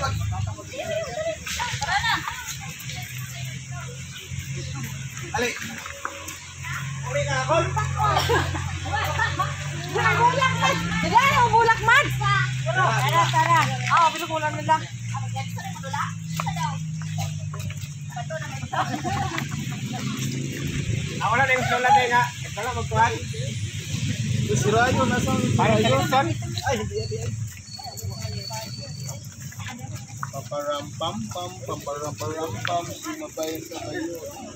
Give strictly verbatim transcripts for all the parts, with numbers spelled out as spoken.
Ali. Uli ka ako. Bulak man. Jadi ano bulak man? Tara, tara. Ah, binukulan nila. Ako na yung sulat eh nga. Ito lang magkuhan. Sira yun, nasaan? Parang kalusan. Ay, hindi, hindi. Paparampam, pam, pamparampam, sumabay sa kayo.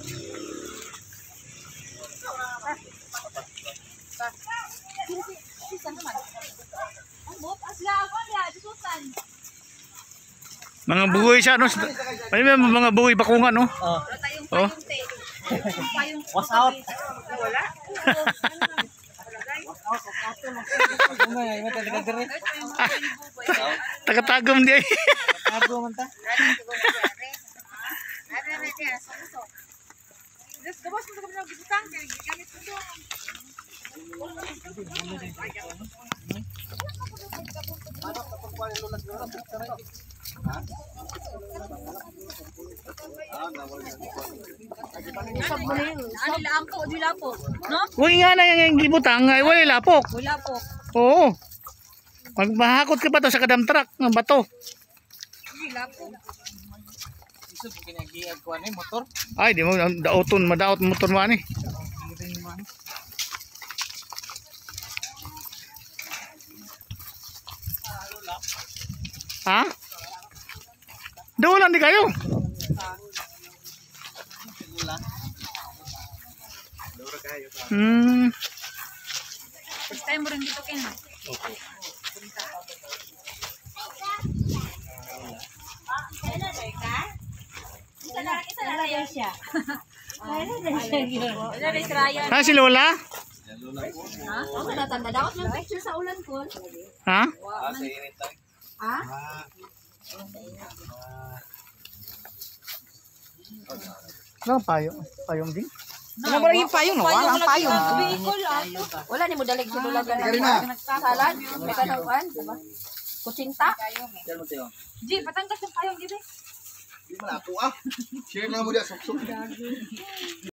Mga bugoy siya, no? Ano ba mga bugoy bakungan, no? Oh. Oh. Was out. Wala. Tagatagom dia. Tago man ta. Ano lapo, di lapo, no? Uy nga na yung gibutang, ay wala lapok. Wala po. Oo. Magbahakot ka pa to sa kadamtrak ng bato. Di lapo. Iso ginagiag ko ani motor. Ay, di mo daoton, madaot motor mo ani. Ha? Daulan di kayo. Hmm. First time mo rin dito, Ken. Wala siya. Wala rin si Ryan. Ah, si Lola? Ha? Ako natanda. Dapat ng picture sa ulan ko. Ha? Ha? Ano payong? Payong din? Ano ba yung payong, no? Ang payong. Wala ni mo dalig si Lola ganun. Salad, may kanawan, diba? Kusinta. Ji, patangkas yung payong, Ji. Di man ako ah. Share na mo dia sok-sok.